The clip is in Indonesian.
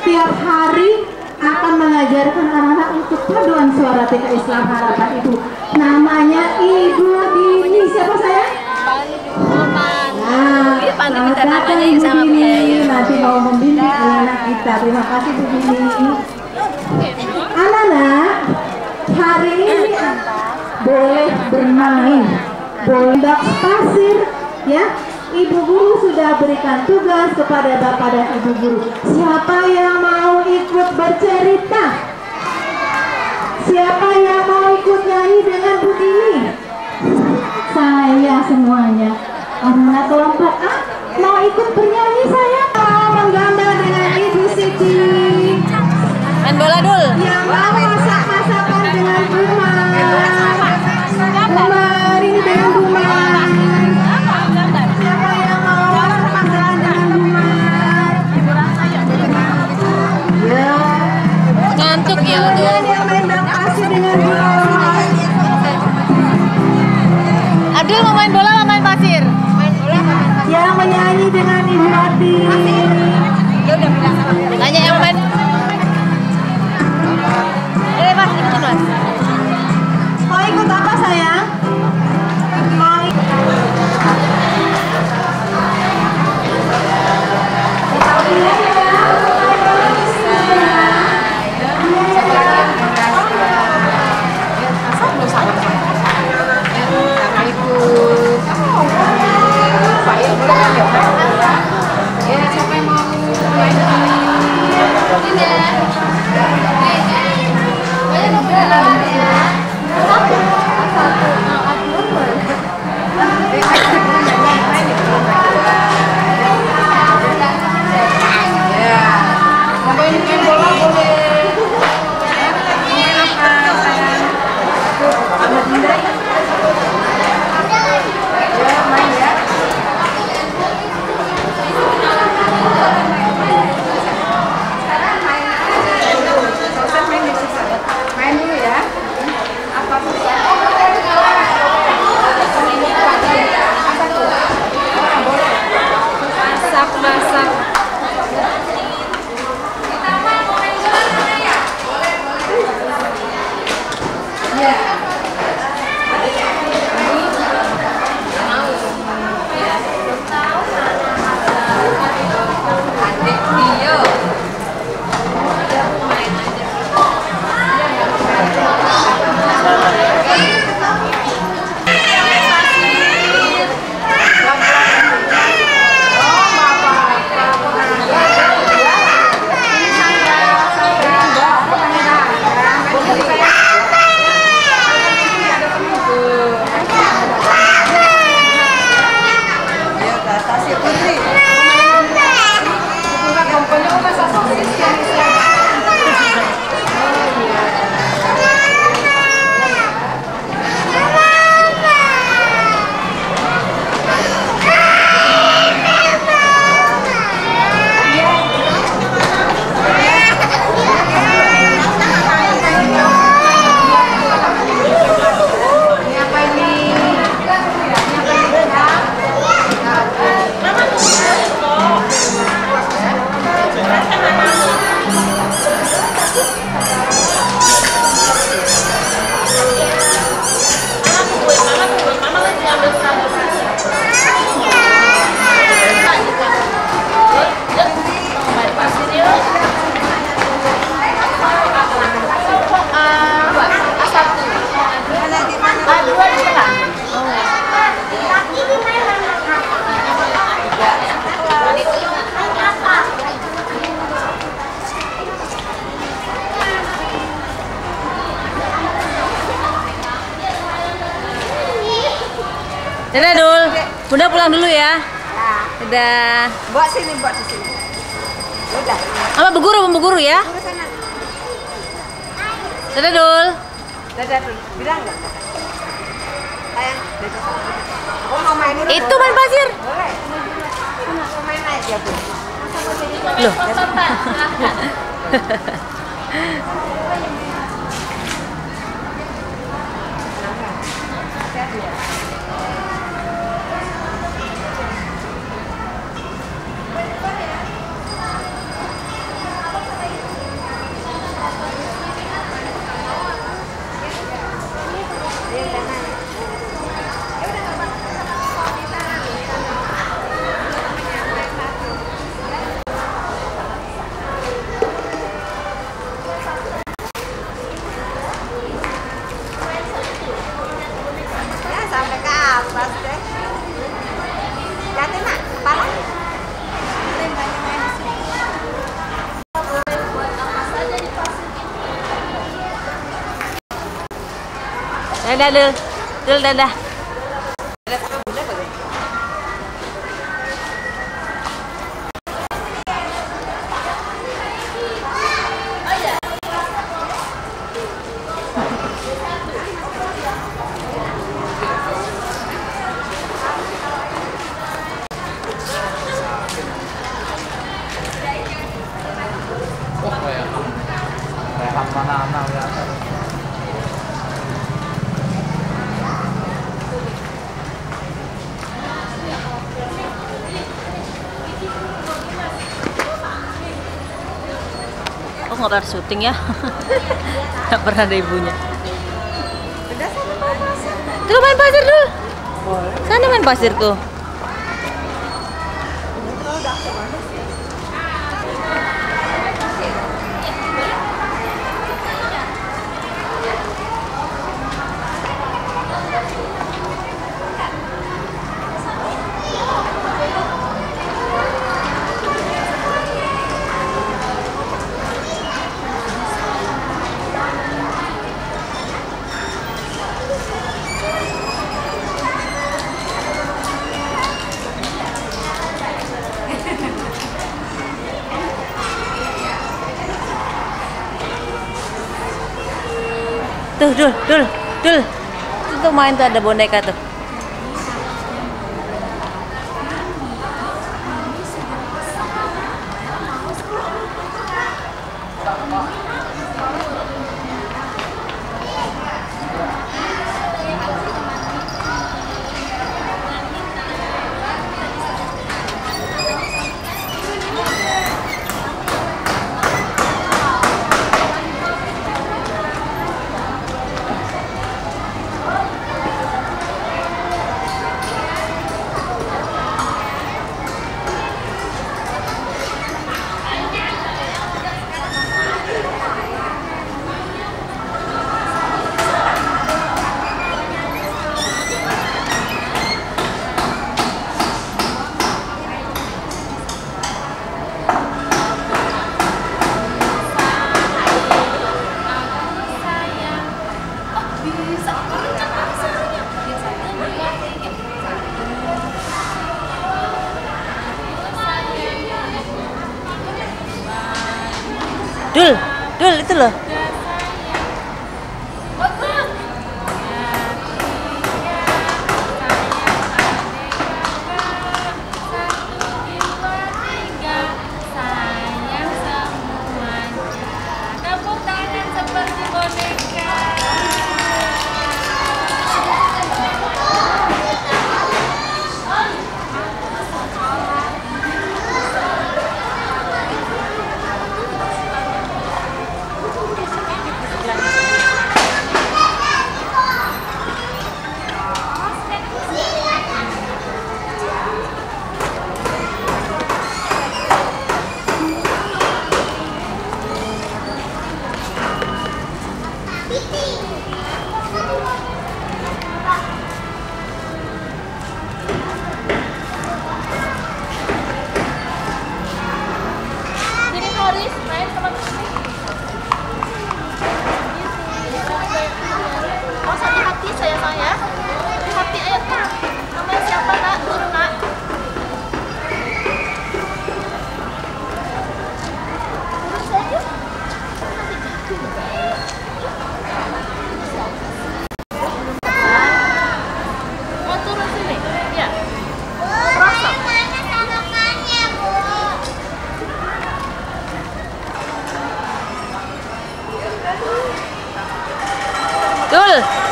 setiap hari akan mengajarkan anak-anak untuk paduan suara TK Islam Harapan Ibu. Namanya Ibu Dini. Siapa saya? Nah, selamat datang Ibu Dini. Nanti mau membimbing anak-anak kita. Terima kasih Bu Dini. Anak-anak, hari ini boleh bermain, boleh pasir, ya. Ibu guru sudah berikan tugas kepada Bapak dan Ibu guru. Siapa yang mau ikut bercerita? Siapa yang mau ikut nyanyi dengan Bu Dini? Saya semuanya. Anak kelompok A mau ikut bernyanyi, saya mau menggambar dengan Ibu Siti. Main bola dul. Yang mau masak-masakan dengan Bu Mar. Ini dengan Bu Mar. Siapa yang mau masak-masakan dengan Bu Mar? Ya. Ngantuk ya tuh. Yang main pasir dengan Bu Mar. Adul mau main bola, mau main pasir. Yang menyanyi dengan Ibu Ati. Tanya yang main. Mas, ikutin mas. Mau ikut apa sayang? Mau Dadah Dul, Bunda pulang dulu ya. Dadah. Buat sini, buat di sini. Udah. Apa bu guru ya? Dadah Dul. Dadah Dul. Bilang nggak? Sayang, dadah. Aku mau main ini. Itu main pasir. Boleh. Mau main aja Bu. Loh. Dadah Dul. Dul dadah. Dadah sama bunda bagaimana? Rehat mana anak ya. Oh nggak syuting ya? Nggak pernah ada ibunya. Tuh main pasir dulu. Sana main pasir tuh. Tuh, Dul. Tuh main tuh ada boneka tuh. Dul itu loh. Dul.